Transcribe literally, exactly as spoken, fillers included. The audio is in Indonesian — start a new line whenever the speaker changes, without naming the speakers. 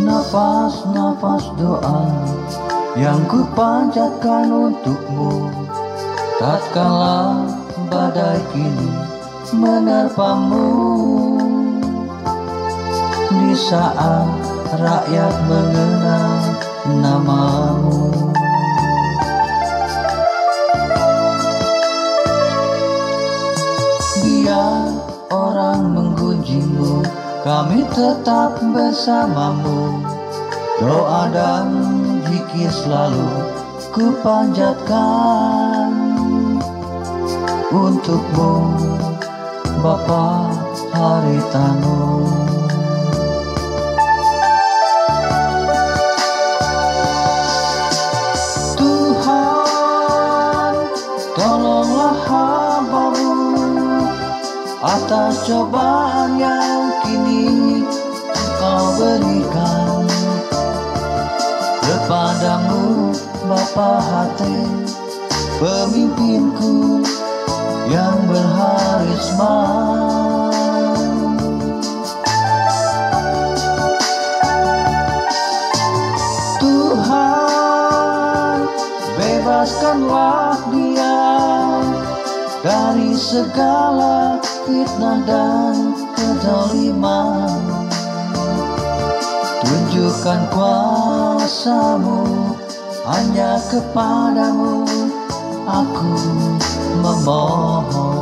nafas-nafas doa yang ku panjatkan untukmu, tatkala badai kini menerpamu, di saat rakyat mengenal namamu. Biar orang menggunjingmu, kami tetap bersamamu. Doa dan zikir selalu ku panjatkan untukmu, Bapa Haritanu. Tuhan, tolonglah hamba-Mu atas cobaan yang kini Engkau berikan kepadamu, Bapa hati, pemimpinku yang berharisma. Tuhan, bebaskanlah dia dari segala fitnah dan kezaliman. Tunjukkan kuasa-Mu, hanya kepadamu aku memohon.